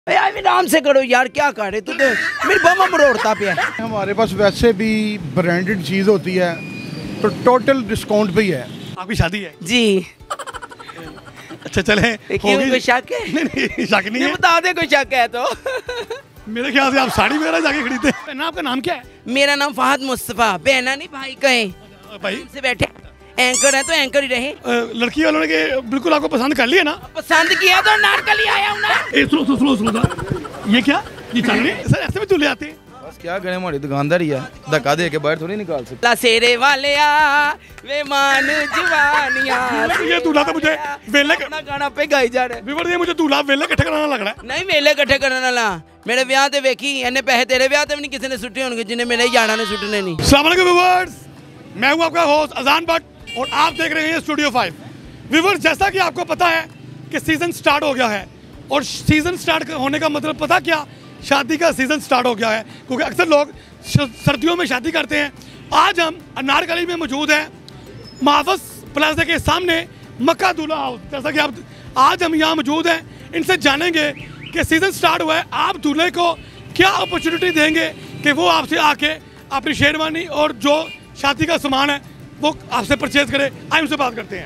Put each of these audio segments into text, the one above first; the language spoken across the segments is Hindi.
यार आराम से करो यार, क्या कर रहे तू तो मेरी बम मरोड़ता पे है। हमारे पास वैसे भी ब्रांडेड चीज़ होती है तो टोटल डिस्काउंट पे ही है। आपकी शादी है जी। अच्छा चले, कोई शक है? नहीं शक नहीं है, बता दे कोई शक है तो। मेरे ख्याल से आप साड़ी वगैरह जाके खरीदते हैं ना। आपका नाम क्या है? मेरा नाम फहद मुस्तफा, बहना नहीं भाई कहे भाई से बैठे एंकर है तो एंकर ही रहे। लड़की वालों ने बिल्कुल आपको पसंद कर लिया ना? पसंद किया तो नारकली आया हूं ना। सुनो ये क्या, ये चांदनी सर ऐसे भी दूल्हे आते हैं? बस क्या करें, हमारी दुकानदार ही है, धक्का दे के बाहर थोड़ी निकाल सकते। ला सेरे वाले आ वे मान जवानियां। ये दूल्हा तो मुझे वेले अपना गाना पे गाई जा रहा है। विवर ये मुझे दूल्हा वेले इकट्ठे कराना लग रहा है। नहीं वेले इकट्ठे करने वाला मेरे ब्याह ते वेखी इन्ने पैसे तेरे ब्याह ते भी नहीं किसी ने सुट्टे होंगे जिन्हें मेरे यारा ने सुटने नहीं। अस्सलाम वालेकुम व्यूअर्स, मैं हूं आपका होस्ट अजान भट्ट और आप देख रहे हैं स्टूडियो 5। व्यूअर्स, जैसा कि आपको पता है कि सीजन स्टार्ट हो गया है और सीजन स्टार्ट होने का मतलब पता क्या, शादी का सीजन स्टार्ट हो गया है, क्योंकि अक्सर लोग सर्दियों में शादी करते हैं। आज हम अनारकली में मौजूद हैं, माफस प्लाजा के सामने मक्का दूल्हा हाउस। जैसा कि आप आज हम यहाँ मौजूद हैं, इनसे जानेंगे कि सीजन स्टार्ट हुआ है, आप दूल्हे को क्या अपॉर्चुनिटी देंगे कि वो आपसे आके अपनी शेरवानी और जो शादी का सामान है वो आपसे परचेज करे। आइए उनसे बात करते हैं।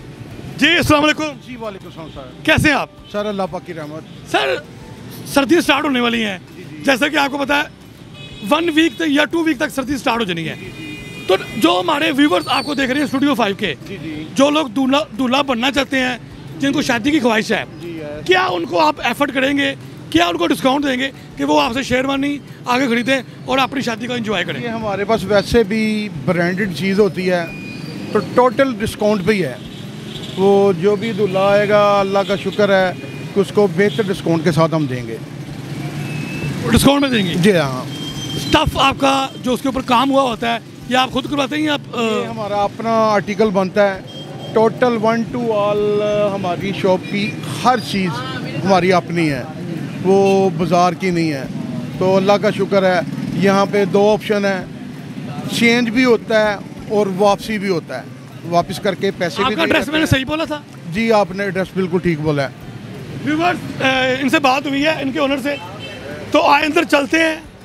जी अस्सलाम वालेकुम। जी वालेकुम सर। कैसे हैं आप? सर अल्लाह पाक की रहमत। सर सर्दी स्टार्ट होने वाली हैं, जैसा कि आपको पता है 1 वीक तक या 2 वीक तक सर्दी स्टार्ट हो जानी है। तो जो हमारे व्यूवर्स आपको देख रहे हैं स्टूडियो 5 के, जो लोग दूल्हा बनना चाहते हैं, जिनको शादी की ख्वाहिश है, क्या उनको आप एफर्ट करेंगे, क्या उनको डिस्काउंट देंगे कि वो आपसे शेरवानी आगे खरीदें और अपनी शादी को एंजॉय करें? ये हमारे पास वैसे भी ब्रांडेड चीज़ होती है तो टोटल डिस्काउंट पे ही है। वो जो भी दूल्हा आएगा अल्लाह का शुक्र है कि उसको बेहतर डिस्काउंट के साथ हम देंगे। डिस्काउंट में देंगे? जी हाँ। स्टफ आपका जो उसके ऊपर काम हुआ होता है, ये आप खुद करवाते हैं या आप? ये हमारा अपना आर्टिकल बनता है। टोटल 1 to all हमारी शॉप की हर चीज़ हमारी अपनी है, वो बाज़ार की नहीं है। तो अल्लाह का शुक्र है, यहाँ पे 2 ऑप्शन है, चेंज भी होता है और वापसी भी होता है, वापस करके पैसे भी। आपका एड्रेस मैंने सही बोला था? जी आपने एड्रेस बिल्कुल ठीक बोला है। व्यूअर्स, इनसे बात हुई है इनके ओनर से, तो आए अंदर चलते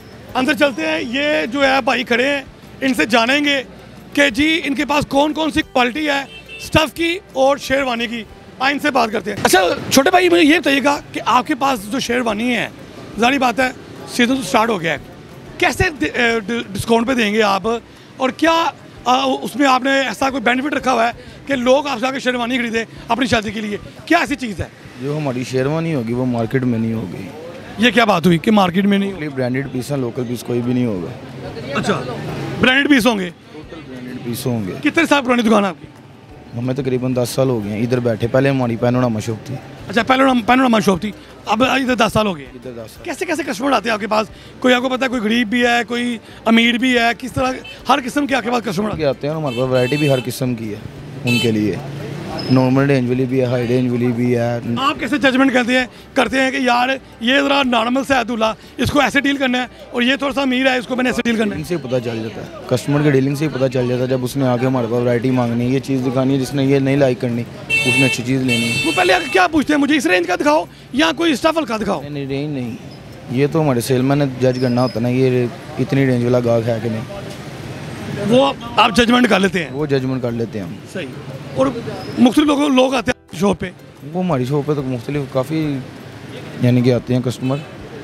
हैं। ये जो है भाई खड़े हैं, इनसे जानेंगे कि जी इनके पास कौन कौन सी क्वालिटी है स्टफ़ की और शेरवानी की। आए इनसे बात करते हैं। अच्छा छोटे भाई, मुझे ये बताइएगा कि आपके पास जो शेरवानी है, ज़ाहिर बात है सीजन तो स्टार्ट हो गया है, कैसे डिस्काउंट पे देंगे आप, और क्या उसमें आपने ऐसा कोई बेनिफिट रखा हुआ है कि लोग आपसे आके शेरवानी खरीदें अपनी शादी के लिए? क्या ऐसी चीज़ है? जो हमारी शेरवानी होगी वो मार्केट में नहीं होगी। ये क्या बात हुई कि मार्केट में नहीं? ब्रांडेड पीस है, लोकल पीस कोई भी नहीं होगा। अच्छा, ब्रांडेड पीस होंगे? ब्रांडेड पीस होंगे। कितने साल पुरानी दुकान है आपकी? हमें तकरीबन 10 साल हो गए हैं इधर बैठे। पहले हमारी पैनोरामा शॉप थी। अच्छा, पैनोरामा शॉप थी, अब इधर 10 साल हो गए। इधर 10 साल। कैसे कैसे कस्टमर आते हैं आपके पास? कोई आपको पता है, कोई गरीब भी है, कोई अमीर भी है, किस तरह हर किस्म के आपके पास कस्टमर आते हैं? हमारे पास वैरायटी भी हर किस्म की है उनके लिए, नॉर्मल रेंज वाली भी है, हाई रेंज वाली भी है। आप कैसे जजमेंट करते हैं कि यार ये ज़रा नॉर्मल सा है दूल्हा, इसको ऐसे डील करना है, और ये थोड़ा सा अमीर है, इसको मैंने ऐसे डील करना है? इनसे पता चल जाता है, कस्टमर की डीलिंग से ही पता चल जाता है। जब उसने आके हमारे पास वैरायटी मांगनी है, ये चीज़ दिखानी है, जिसने ये नहीं लाइक करनी उसने अच्छी चीज़ लेनी है। वो पहले आके क्या पूछते हैं, मुझे इस रेंज का दिखाओ या कोई स्टफल का दिखाओ? नहीं रेंज नहीं, ये तो हमारे सेलमैन ने जज करना होता ना, ये इतनी रेंज वाला गाहक है कि नहीं, वो आप जजमेंट कर लेते हैं? वो जजमेंट कर लेते हैं हम। सही। और मुख्तलिफ लोग आते हैं शॉप पे? वो हमारी शॉप पे तो मुख्तलिफ काफ़ी यानी कि आते हैं कस्टमर।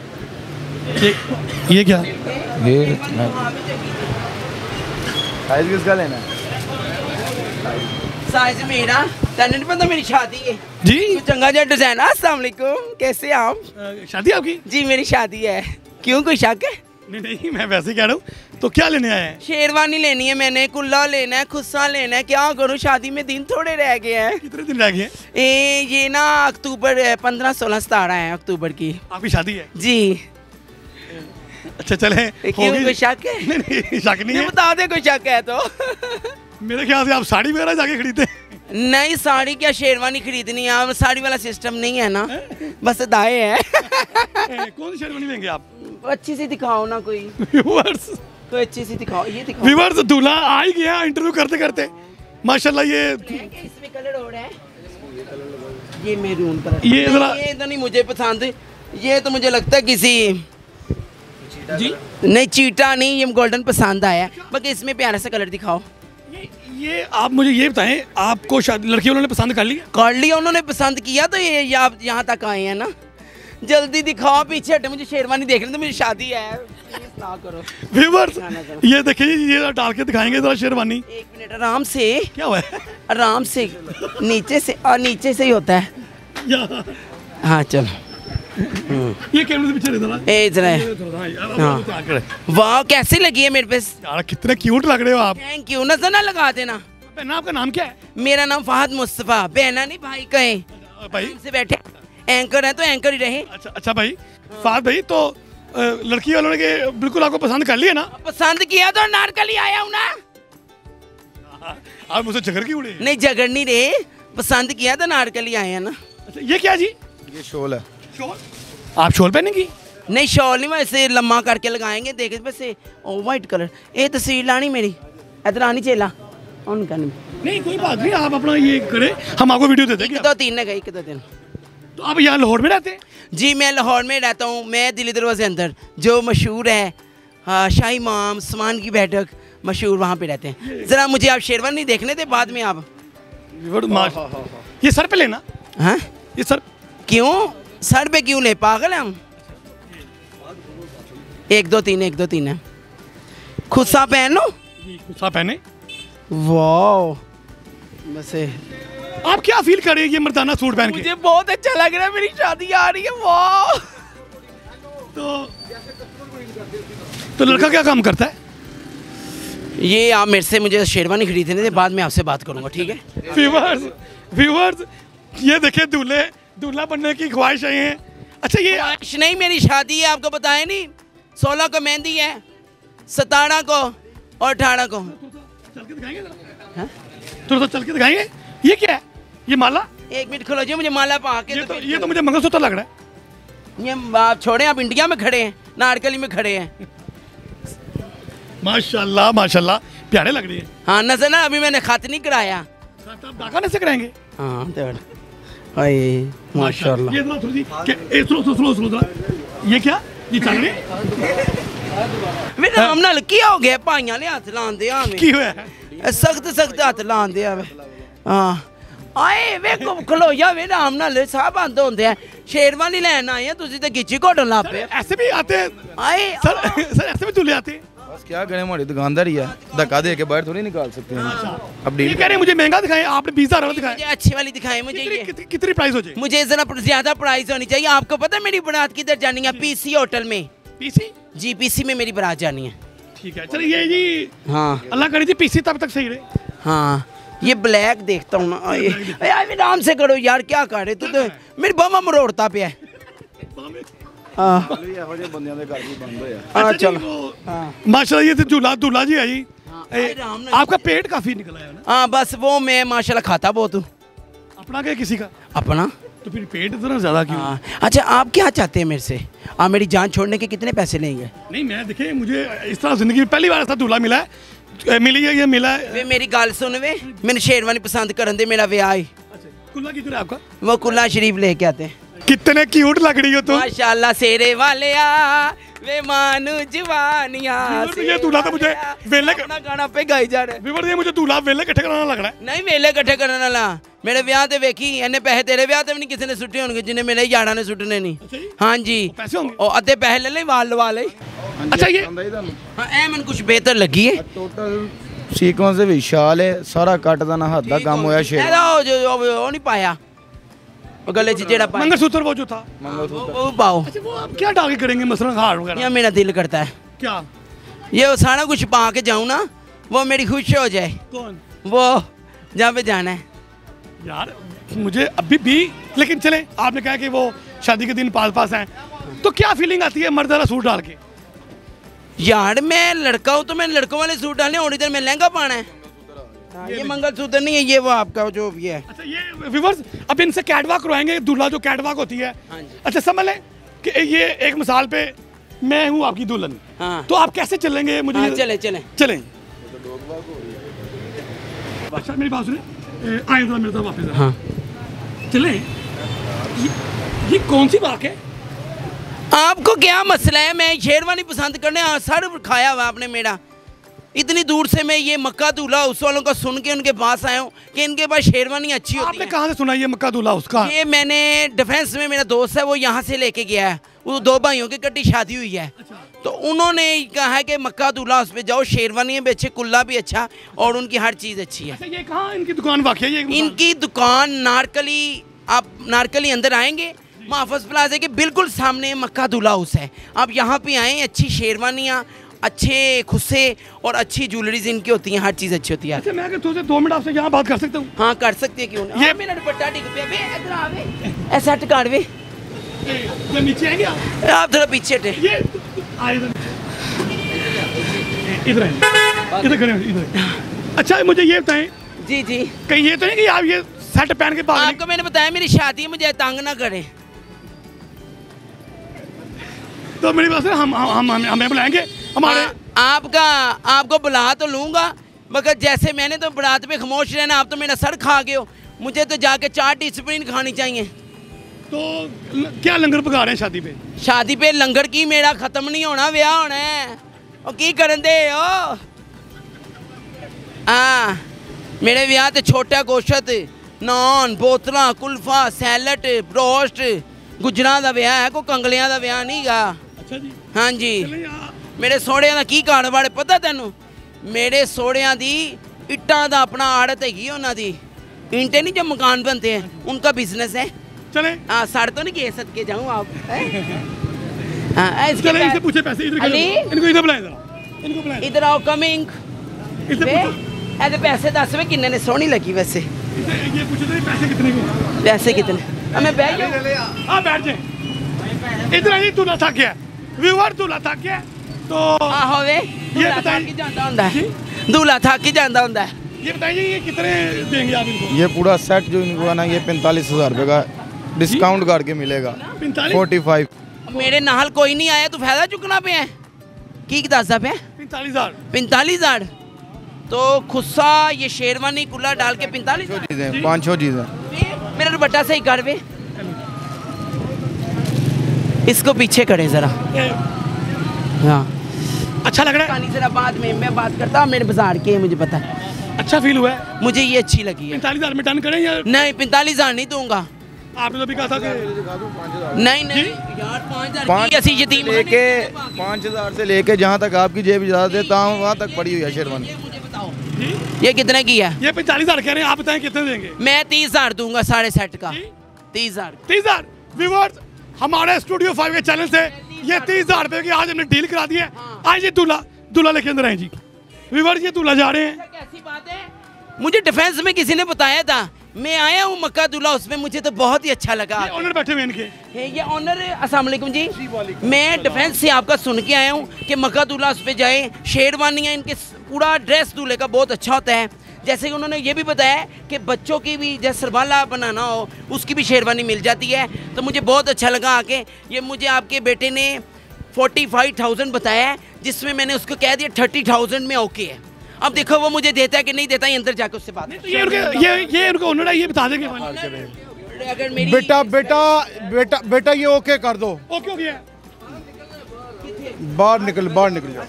ये क्या? ये साइज किसका लेना है? साइज मेरा तन्ने नहीं पता, मेरी शादी है जी। चंगा जा डिजाइन। अस्सलाम वालेकुम, कैसे आप? शादी आपकी? जी मेरी शादी है। क्यों, कोई शक है? नहीं, मैं वैसे ही कह रहा हूँ। तो क्या लेने आए हैं? शेरवानी लेनी है मैंने, कुल्ला लेना है, खुस्सा लेना है। क्या करूँ, शादी में दिन थोड़े रह गए हैं। कितने दिन रह गए हैं? ये ना अक्टूबर 15, 16, 17 है अक्टूबर की। आपकी शादी है? जी। अच्छा चले, क्यों, कोई शक है? नहीं शक नहीं है, बता दे कोई शक है तो। मेरे ख्याल से आप साड़ी वगैरह जाके खरीदते? नहीं साड़ी क्या, शेरवानी खरीदनी है। साड़ी वाला सिस्टम नहीं है ना, बस दाए है। कौन सी शेरवानी लेंगे आप? अच्छी सी दिखाओ ना कोई। व्यूअर्स, कोई अच्छी सी दिखाओ, ये दिखाओ। व्यूअर्स, दूल्हा आ ही गया इंटरव्यू करते करते माशाल्लाह। ये इसमें कलर हो रहा है, ये मैरून कलर। ये तो नहीं मुझे पसंद, ये तो मुझे लगता है किसी जी नहीं, चीटा नहीं, ये गोल्डन पसंद आया। बाकी इसमें प्यारा सा कलर दिखाओ। ये आप मुझे ये बताएं, आपको शायद लड़की वालों ने पसंद कर लिया? कर लिया उन्होंने, पसंद किया तो ये आप यहाँ तक आए हैं ना। जल्दी दिखाओ, पीछे हटे, मुझे शेरवानी देखने तो, मुझे शादी है। प्लीज ना करो व्यूअर्स, ये देखिए, ये डाल के दिखाएंगे जरा शेरवानी। एक मिनट, आराम से। क्या हुआ है? आराम से, नीचे से, और नीचे से ही होता है। हाँ चलो। ये कैमरे से पीछे रहता ए जरा। है। वाह, कैसी लगी है मेरे पे? यार कितने क्यूट लग रहे हो आप। Thank you. नजर ना लगा देना। बहना, आपका नाम क्या है? मेरा नाम फहद मुस्तफा। बहना नहीं, भाई कहे। भाई से बैठे एंकर है तो एंकर ही रहे। अच्छा अच्छा भाई, फहद भाई, तो लड़की वालों ने बिल्कुल आपको पसंद कर लिया ना? पसंद किया तो नारकली आया हूँ ना। आप मुझसे झगड़ क्यों उड़े? नहीं, झगड़ नहीं रहे, पसंद किया तो नारकली आए हैं ना। अच्छा, ये क्या जी? ये शॉल है। शॉल? आप शॉल पहनेंगी? नहीं, शॉल नहीं, वैसे लम्मा करके लगाएंगे। देखे वैसे ओ वाइट कलर। ये तस्वीर लानी मेरी, इधर आनी चेला ऑन करनी। नहीं कोई बात नहीं, आप अपना ये करें, हम आपको वीडियो दे देंगे। 1-2-3 ने गई, 1-2-3। तो आप यहाँ लाहौर में रहते हैं? जी मैं लाहौर में रहता हूँ। मैं दिल्ली दरवाजे अंदर जो मशहूर है, हाँ, शाही इमाम समान की बैठक मशहूर, वहाँ पे रहते हैं। ज़रा मुझे आप शेरवानी देखने थे, बाद में आप ये सर पे लेना। हाँ, ये सर क्यों सर पे क्यों ले, पागल है हम? 1-2-3 है। खुस्सा पहनो। खुस्सा पहने। वाह, वैसे आप क्या फील कर रहे हैं ये मर्दाना सूट पहन के? मुझे बहुत अच्छा लग रहा है, मेरी शादी आ रही है। वाह। तो लड़का क्या काम करता है? ये आप मेरे से मुझे शेरवानी खरीदने थे, बाद में आपसे बात करूंगा, ठीक है? व्यूअर्स, ये देखिए, दूल्हा बनने की ख्वाहिश है। अच्छा, ये ख्वाहिश नहीं, मेरी शादी है, आपको बताया नहीं। 16 को मेहंदी है, 17 को और 18 को। चल के दिखाएंगे जरा? थोड़ा सा चल के दिखाएंगे। ये क्या है? ये माला? 1 मिनट खलो जी, मुझे माला पा के। ये तो मुझे मंगलसूत्र लग रहा है। ये आप छोड़े, आप इंडिया में खड़े हैं, नारकली में खड़े हैं। माशाल्लाह माशाल्लाह, प्यारे लग रही है। हाँ, नजर ना, अभी मैंने खत नहीं कराया। आप डाका से कराएंगे? हाँ हाय माशाल्लाह। ये क्या? ये चल रही? मेरे नाम नाल की हो गया, भाइयां ने हथ लांदे हमें। की होया है? सख्त हथ लांदे हमें। हाँ आए वे खलोया वे नाम नाल साहब बंद होंदे हैं। शेरवानी लेन आए हैं, तुसी ते गिच्ची घोटन ला पे। ऐसे भी आते हैं आए सर, ऐसे भी दूल्हे आते हैं। बस क्या करें, हमारी दुकानदारी है, धक्का दे के बाहर थोड़ी निकाल सकते हैं। अब ये डील कह रहे हैं मुझे महंगा दिखाएं, आपने 20,000 वाला दिखाया। मुझे अच्छी वाली दिखाए। मुझे ये कितनी प्राइस हो जाए? मुझे जरा ज्यादा प्राइस होनी चाहिए। आपको पता है मेरी बारात किधर जानी है? पीसी होटल में। पीसी? जी पीसी में मेरी बारात जानी है। ठीक है, चलिए ये जी। हाँ अल्लाह करे जी पीसी तब तक सही रहे। हाँ, ये ब्लैक देखता हूँ ना। ये आराम से करो यार, क्या कर रहे तू? तो मेरी बमा मरोड़ता पे है। चलो माशाल्लाह, ये दूल्हा जी है जी। आपका पेट काफी निकला है ना? हाँ बस वो मैं माशाल्लाह खाता बहुत हूँ। अपना क्या किसी का? अपना तो फिर पेट इतना ज्यादा क्यों? हाँ। अच्छा, आप क्या चाहते हैं मेरे से? आप मेरी जान छोड़ने के कितने पैसे लेंगे? नहीं, मैं देखिए, मुझे इस तरह जिंदगी में पहली बार ऐसा दूल्हा मिला है। मिली है, ये मिला है। वे मेरी गाल सुन वे, मैंने शेरवानी पसंद करन दे, मेरा ब्याह ही। कुल्ला किधर है आपका? वो कुल्ला शरीफ लेके आते हैं। कितने क्यूट लग रही हो तुम। माशाल्लाह, सेरे वाले आ वे मानू जवानिया। ये दूल्हा तो मुझे वेले अपना गाना पे गाई जा रहा है। विवर ये मुझे दूल्हा वेले इकट्ठे कराना लग रहा है। नहीं, वेले इकट्ठे करने वाला मेरे ब्याह ते वेखी इन्ने पैसे तेरे ब्याह ते भी नहीं किसी ने सुट्टे होंगे जिन्हें मेरे यारा ने सुट्टने नहीं। हाँ जी, पैसे होंगे और अद्धे पैसे ले ले, वाल लवा ले। अच्छा, ये हाँ ए मन कुछ बेहतर लगी है। टोटल सीक्वेंस ਦੇ ਵਿਸ਼ਾਲ ਹੈ ਸਾਰਾ ਕੱਟ ਦਾ ਨਾ ਹੱਥ ਦਾ ਕੰਮ ਹੋਇਆ ਸ਼ੇਰ ਉਹ नहीं पाया, वो गले च जेड़ा पाया मंगलसूत्र वो जो था। वो पाओ। अच्छा, वो आप क्या डाल के करेंगे, मसलन हार वगैरह? ये मेरा दिल करता है क्या? ये वो सारा कुछ पा के जाऊँ ना, वो मेरी खुश हो जाए। कौन? वो जहाँ पे जाना है यार, मुझे अभी भी, लेकिन चले, आपने कहा कि वो शादी के दिन पास हैं, तो क्या फीलिंग आती है मर्द वाला सूट डाल के? यार मैं लड़का हूँ तो मैं लड़कों वाले सूट डालने, और इधर मैं लहंगा पाना है। ये मंगलसूत्र नहीं है, ये वो आपका जो ये है। अच्छा, ये व्यूअर्स, अब इनसे कैटवॉक करवाएंगे, दूल्हा जो कैटवॉक होती है। हाँ जी। अच्छा, समझ लें कि ये एक मिसाल पे मैं हूँ आपकी दुल्हन। हाँ। तो आप कैसे चलेंगे? मुझे हाँ, चले चलें। अच्छा, मेरी बात सुने, आए जरा मेरे तरफ वापस। हाँ चलें। ये कौन सी बात है? आपको क्या मसला है? मैं शेरवानी पसंद करने सर खाया हुआ आपने मेरा। इतनी दूर से मैं ये मक्का दूल्हा हाउस वालों का सुन के उनके पास आया हूँ कि इनके पास शेरवानी अच्छी होती है। आपने कहाँ से सुना ये मक्का दूल्हा हाउस का? ये मैंने डिफेंस में, मेरा दोस्त है वो यहाँ से लेके गया है। वो 2 भाइयों की कट्टी शादी हुई है। तो उन्होंने कहा है कि मक्का दूल्हा हाउस पे जाओ, शेरवानी भी अच्छे, कुल्ला भी अच्छा और उनकी हर चीज़ अच्छी है। अच्छा, ये कहाँ इनकी दुकान वाक़ई है? ये इनकी दुकान नारकली, आप नारकली अंदर आएंगे, महफूज प्लाजा के बिल्कुल सामने मक्का दूल्हा हाउस है। आप यहाँ पे आएँ, अच्छी शेरवानियाँ, अच्छे खुस्से और अच्छी ज्वेलरीज इनकी होती हैं, हर चीज़ अच्छी होती है। अच्छा, मैं अगर तुझसे 2 मिनट आपसे यहाँ बात कर सकता हूँ? हाँ कर सकते हैं, क्यों नहीं? ये मेरा दुपट्टा डिग पे बे, इधर आवे, ऐसा टकार वे, ये नीचे आएंगे आप थोड़ा पीछे हटे। ये इधर इधर खड़े इधर। अच्छा, मुझे ये बताएं, जी जी, कहीं ये तो नहीं कि आप ये सेट पहन के बाहर? आपको मैंने बताया मेरी शादी है, मुझे तंग ना करे। तो मेरी बात है, हमें बुलाएंगे हमारे? आपको बुला तो लूँगा, मगर जैसे मैंने तो बारात पे खामोश रहना, आप तो मेरा सर खा गए हो। मुझे तो जाके 4 टीस्पून खानी चाहिए। तो क्या लंगर पका रहे हैं शादी पे? शादी पे लंगर की मेरा खत्म नहीं होना, ब्याह होना है। और की करन दे हो? हाँ, मेरे ब्याह ते छोटा गोश्त, नान, बोतला, कुल्फा, सैलड, ब्रोस्ट, गुजरां दा ब्याह है, कोई कंगलियां दा ब्याह नहीं गा। अच्छा जी। हाँ जी, मेरे सोहड़ियां दा की कारोबार पता तेनू? मेरे सोहड़ियां दी इट्टां दा अपना आड़त हैगी उन्हां दी। ईंटें नहीं जो मकान बनते हैं, उनका बिजनेस है। चले, हाँ, साढ़े तो नहीं कह सकते जाऊँ आप। हाँ, चले, इनसे पूछे पैसे इधर अली, इनको इधर बुलाएं जरा, इनको बुलाएं इधर आओ, कमिंग। इनसे पूछो, ऐसे पैसे दस वे किन्ने ने? सोहनी लगी वैसे। ये पूछो तो पैसे कितने के? पैसे कितने? मैं बैठ जाऊँ? हाँ बैठ जाए। इधर आइए, दूल्हा थक गया, व्यूअर दूल्हा थक गया। तो आहो वे, ये बताइए, दूल्हा थक ही जाता होंदा है। ये बताइए ये कितने देंगे आप इनको? ये पूरा सेट जो इनको आना, ये 45,000 रुपये का डिस्काउंट करके मिलेगा। 45। मेरे नाल कोई नहीं आया, तू फायदा चुकना पे है की दसदा पे? 45,000। 45,000 तो खुस्सा ये शेरवानी कुल्ला डाल के 45,000 चीज़ें, 5-6 चीज़ें। मेरा दुपट्टा सही कर वे, इसको पीछे करे जरा। हाँ, अच्छा लग रहा है? जरा बाद में मैं बात करता हूँ, मेरे बाजार के मुझे पता है। अच्छा फील हुआ है? मुझे ये अच्छी लगी है। 45,000 में डन करें या नहीं? 45,000 नहीं दूंगा। आपने तो भी कहा था कि नहीं नहीं यार, 5,000 की ऐसी यतीम लेके 5,000 से लेके जहाँ तक आपकी जेब इजाज़त देता हूँ वहाँ तक पड़ी हुई है शेरवानी। मुझे बताओ ये कितने की है? ये 45,000 कह रहे हैं, आप बताएं कितने देंगे? मैं 30,000 दूंगा, साढ़े सेट का 30,000। 30,000 व्यूअर्स, हमारे स्टूडियो 5 के चैनल से ये 30,000 रुपए की आज हमने डील करा दी है। आज ये दूल्हा लेके अंदर आए जी। व्यूअर्स, ये दूल्हा जा रहे हैं। कैसी बात है? मुझे डिफेंस में किसी ने बताया था, मैं आया हूँ मक्का दूल्हा, उसमें मुझे तो बहुत ही अच्छा लगा। ऑनर बैठे हुए इनके। ये ऑनर, अस्सलाम वालेकुम जी। मैं डिफेंस से आपका सुन के आया हूँ कि मक्का दूल्हा उस पर जाए, शेरवानियाँ इनके, पूरा ड्रेस दूल्हे का बहुत अच्छा होता है। जैसे कि उन्होंने ये भी बताया कि बच्चों की भी जैसे सरबाला बनाना हो उसकी भी शेरवानी मिल जाती है। तो मुझे बहुत अच्छा लगा आके। ये मुझे आपके बेटे ने 45,000 बताया है, जिसमें मैंने उसको कह दिया 30,000 में ओके है। अब देखो वो मुझे देता है कि नहीं देता है, अंदर जाकर उससे बात। ये उनको ओनर है, ये बता देंगे। अगर मेरी बेटा ये ओके कर दो। ओके हो गया, बाहर निकल जाओ।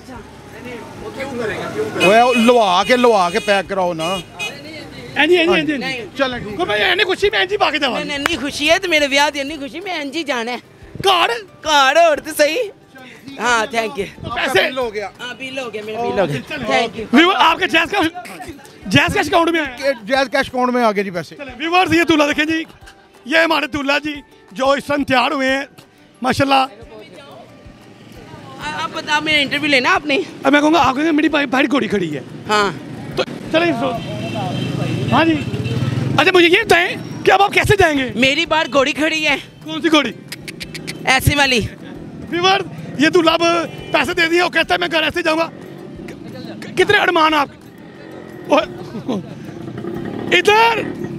लवा के पैक कराओ ना। चल मैं खुशी में एंजी बाकी जावा। इन्नी खुशी है तो मेरे ब्याह दी इन्नी खुशी, मैं एंजी जाना है घर और तो सही। हाँ थैंक यू। पैसे हो गया। हाँ बिल हो गया, मेरा बिल हो गया, थैंक यू। आपके जैज़ कैश अकाउंट में आया? जैज़ कैश अकाउंट में आ गए जी पैसे। व्यूअर्स, ये दूल्हा देखें जी, ये हमारे दूल्हा जी जो इस समय तैयार हुए हैं माशाल्लाह। आप बताओ, मेरा इंटरव्यू लेना आपने? अब मैं कहूँगा आप कहेंगे मेरी भाई घोड़ी खड़ी है। हाँ तो चलिए। हाँ जी। अच्छा मुझे ये बताएं कि अब आप कैसे जाएंगे? मेरी बार घोड़ी खड़ी है। कौन सी घोड़ी? ऐसी वाली। व्यूअर्स, ये दूल्हा अब पैसे दे दिए, वो कहता है मैं घर ऐसे जाऊँगा। कितने अरमान आप? इधर